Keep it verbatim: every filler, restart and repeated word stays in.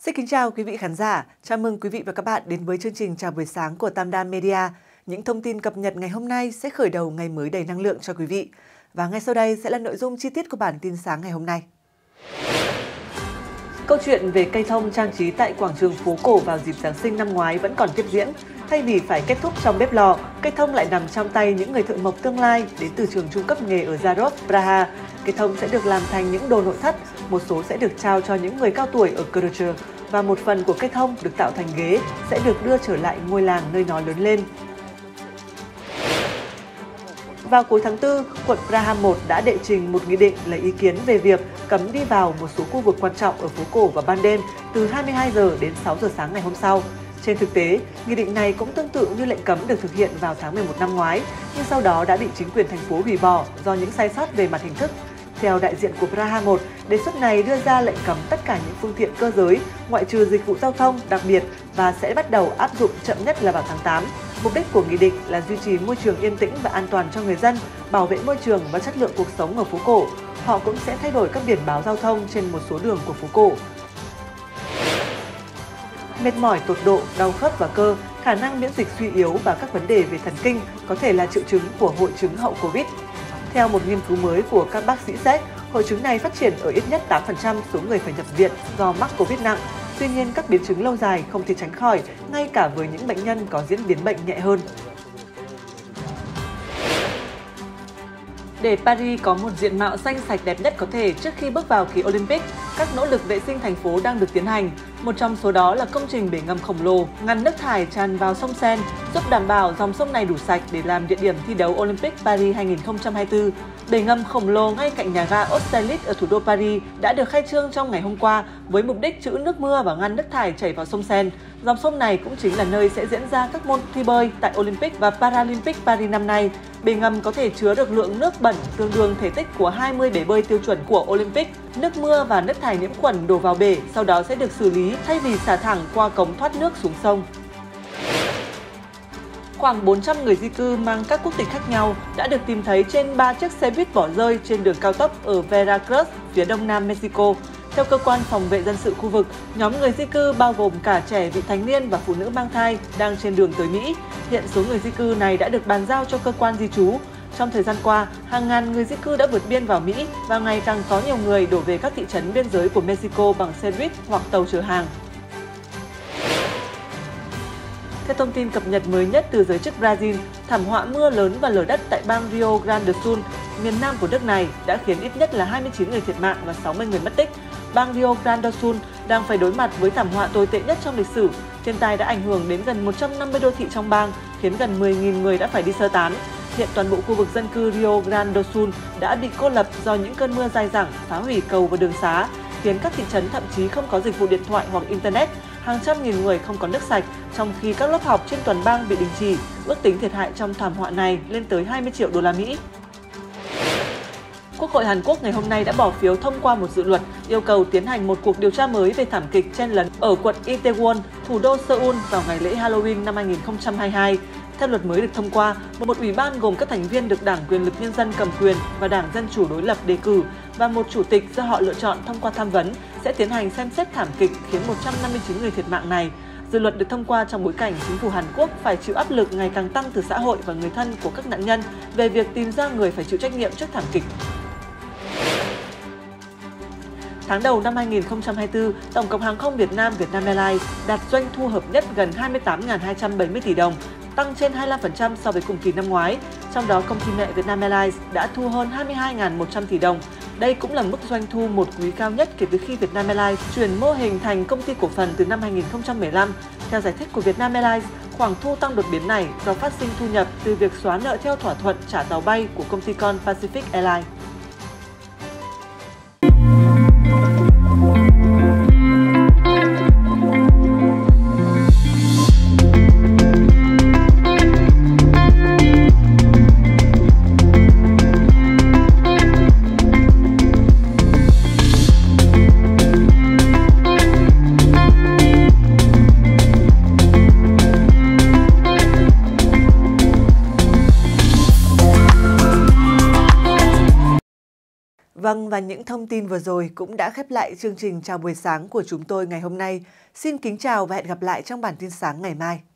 Xin kính chào quý vị khán giả, chào mừng quý vị và các bạn đến với chương trình Chào buổi sáng của Tam Đa Media. Những thông tin cập nhật ngày hôm nay sẽ khởi đầu ngày mới đầy năng lượng cho quý vị. Và ngay sau đây sẽ là nội dung chi tiết của bản tin sáng ngày hôm nay. Câu chuyện về cây thông trang trí tại quảng trường phố cổ vào dịp Giáng sinh năm ngoái vẫn còn tiếp diễn. Thay vì phải kết thúc trong bếp lò, cây thông lại nằm trong tay những người thợ mộc tương lai đến từ trường trung cấp nghề ở Zarov, Praha. Cây thông sẽ được làm thành những đồ nội thất, một số sẽ được trao cho những người cao tuổi ở Krutcher và một phần của cây thông được tạo thành ghế sẽ được đưa trở lại ngôi làng nơi nó lớn lên. Vào cuối tháng tư, quận Praha một đã đệ trình một nghị định lấy ý kiến về việc cấm đi vào một số khu vực quan trọng ở phố cổ vào ban đêm từ hai mươi hai giờ đến sáu giờ sáng ngày hôm sau. Trên thực tế, nghị định này cũng tương tự như lệnh cấm được thực hiện vào tháng mười một năm ngoái, nhưng sau đó đã bị chính quyền thành phố hủy bỏ do những sai sót về mặt hình thức. Theo đại diện của Praha một, đề xuất này đưa ra lệnh cấm tất cả những phương tiện cơ giới, ngoại trừ dịch vụ giao thông đặc biệt và sẽ bắt đầu áp dụng chậm nhất là vào tháng tám. Mục đích của nghị định là duy trì môi trường yên tĩnh và an toàn cho người dân, bảo vệ môi trường và chất lượng cuộc sống ở phố cổ. Họ cũng sẽ thay đổi các biển báo giao thông trên một số đường của phố cổ. Mệt mỏi tột độ, đau khớp và cơ, khả năng miễn dịch suy yếu và các vấn đề về thần kinh có thể là triệu chứng của hội chứng hậu Covid. Theo một nghiên cứu mới của các bác sĩ Séc, hội chứng này phát triển ở ít nhất tám phần trăm số người phải nhập viện do mắc Covid nặng. Tuy nhiên, các biến chứng lâu dài không thể tránh khỏi, ngay cả với những bệnh nhân có diễn biến bệnh nhẹ hơn. Để Paris có một diện mạo xanh sạch đẹp nhất có thể trước khi bước vào kỳ Olympic, các nỗ lực vệ sinh thành phố đang được tiến hành. Một trong số đó là công trình bể ngầm khổng lồ ngăn nước thải tràn vào sông Seine, giúp đảm bảo dòng sông này đủ sạch để làm địa điểm thi đấu Olympic Paris hai không hai tư. Bể ngầm khổng lồ ngay cạnh nhà ga Austerlitz ở thủ đô Paris đã được khai trương trong ngày hôm qua với mục đích trữ nước mưa và ngăn nước thải chảy vào sông Seine. Dòng sông này cũng chính là nơi sẽ diễn ra các môn thi bơi tại Olympic và Paralympic Paris năm nay. Bể ngầm có thể chứa được lượng nước bẩn tương đương thể tích của hai mươi bể bơi tiêu chuẩn của Olympic. Nước mưa và nước thải nhiễm khuẩn đổ vào bể, sau đó sẽ được xử lý thay vì xả thẳng qua cống thoát nước xuống sông. Khoảng bốn trăm người di cư mang các quốc tịch khác nhau đã được tìm thấy trên ba chiếc xe buýt bỏ rơi trên đường cao tốc ở Veracruz, phía đông nam Mexico. Theo cơ quan phòng vệ dân sự khu vực, nhóm người di cư bao gồm cả trẻ vị thành niên và phụ nữ mang thai đang trên đường tới Mỹ. Hiện số người di cư này đã được bàn giao cho cơ quan di trú. Trong thời gian qua, hàng ngàn người di cư đã vượt biên vào Mỹ và ngày càng có nhiều người đổ về các thị trấn biên giới của Mexico bằng xe buýt hoặc tàu chở hàng. Theo thông tin cập nhật mới nhất từ giới chức Brazil, thảm họa mưa lớn và lở đất tại bang Rio Grande do Sul, miền nam của nước này đã khiến ít nhất là hai mươi chín người thiệt mạng và sáu mươi người mất tích. Bang Rio Grande do Sul đang phải đối mặt với thảm họa tồi tệ nhất trong lịch sử. Thiên tai đã ảnh hưởng đến gần một trăm năm mươi đô thị trong bang, khiến gần mười nghìn người đã phải đi sơ tán. Hiện toàn bộ khu vực dân cư Rio Grande do Sul đã bị cô lập do những cơn mưa dai dẳng, phá hủy cầu và đường xá, khiến các thị trấn thậm chí không có dịch vụ điện thoại hoặc Internet. Hàng trăm nghìn người không có nước sạch, trong khi các lớp học trên toàn bang bị đình chỉ. Ước tính thiệt hại trong thảm họa này lên tới hai mươi triệu đô la Mỹ. Quốc hội Hàn Quốc ngày hôm nay đã bỏ phiếu thông qua một dự luật yêu cầu tiến hành một cuộc điều tra mới về thảm kịch chen lấn ở quận Itaewon, thủ đô Seoul vào ngày lễ Halloween năm hai không hai hai. Theo luật mới được thông qua, một ủy ban gồm các thành viên được Đảng Quyền lực Nhân dân cầm quyền và Đảng Dân chủ đối lập đề cử và một chủ tịch do họ lựa chọn thông qua tham vấn sẽ tiến hành xem xét thảm kịch khiến một trăm năm mươi chín người thiệt mạng này. Dự luật được thông qua trong bối cảnh chính phủ Hàn Quốc phải chịu áp lực ngày càng tăng từ xã hội và người thân của các nạn nhân về việc tìm ra người phải chịu trách nhiệm trước thảm kịch. Tháng đầu năm hai không hai tư, Tổng cục Hàng không Việt Nam Vietnam Airlines đạt doanh thu hợp nhất gần hai mươi tám nghìn hai trăm bảy mươi tỷ đồng, tăng trên hai mươi lăm phần trăm so với cùng kỳ năm ngoái. Trong đó, công ty mẹ Vietnam Airlines đã thu hơn hai mươi hai nghìn một trăm tỷ đồng. Đây cũng là mức doanh thu một quý cao nhất kể từ khi Vietnam Airlines chuyển mô hình thành công ty cổ phần từ năm hai nghìn không trăm mười lăm. Theo giải thích của Vietnam Airlines, khoản thu tăng đột biến này do phát sinh thu nhập từ việc xóa nợ theo thỏa thuận trả tàu bay của công ty con Pacific Airlines. Vâng, và những thông tin vừa rồi cũng đã khép lại chương trình Chào buổi sáng của chúng tôi ngày hôm nay. Xin kính chào và hẹn gặp lại trong bản tin sáng ngày mai.